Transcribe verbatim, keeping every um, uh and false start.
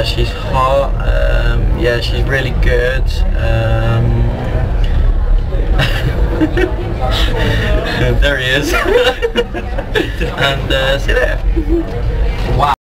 she's hot. Um, yeah, she's really good. Um, there he is. And uh, see you later. Wow.